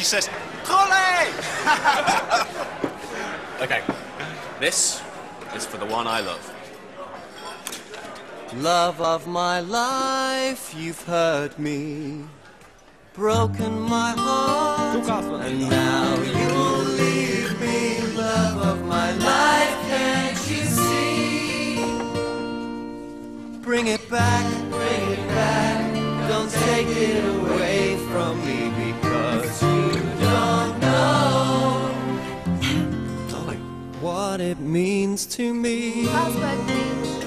she says, "Holly!" Okay, this is for the one I love. Love of my life, you've hurt me, broken my heart, and now you'll leave me. Love of my life, can't you see? Bring it back, don't take it away from me, because you don't know what it means to me. Carlsberg, please.